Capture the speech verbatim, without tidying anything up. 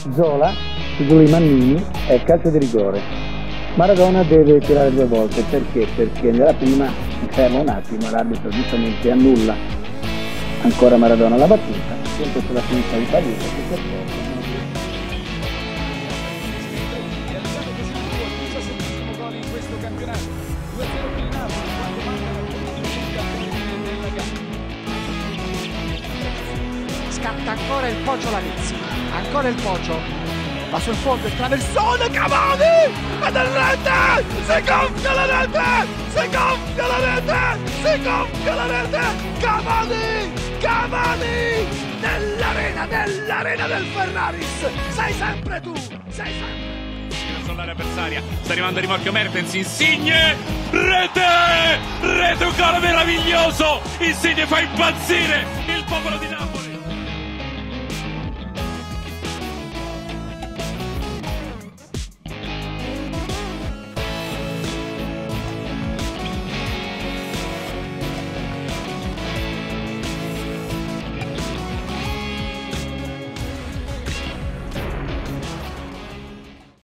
Zola, su gol di Mannini, è calcio di rigore. Maradona deve tirare due volte, perché? Perché nella prima si ferma un attimo, l'arbitro giustamente annulla ancora Maradona la battuta, sempre sulla sinistra di Pavese, che si accorge. Scatta ancora il Poggio Lavezzi, ancora il Poggio, va sul fondo il traversone, Cavani! Ed è rete! Si gonfia la rete! Si gonfia la rete! Si gonfia la rete! Cavani! Cavani! Nell'arena, nell'arena del Ferraris! Sei sempre tu! Sei sempre! L'area avversaria, sta arrivando a rimorchio Mertens, Insigne, rete! Rete, un gol meraviglioso! Insigne fa impazzire il popolo di Napoli!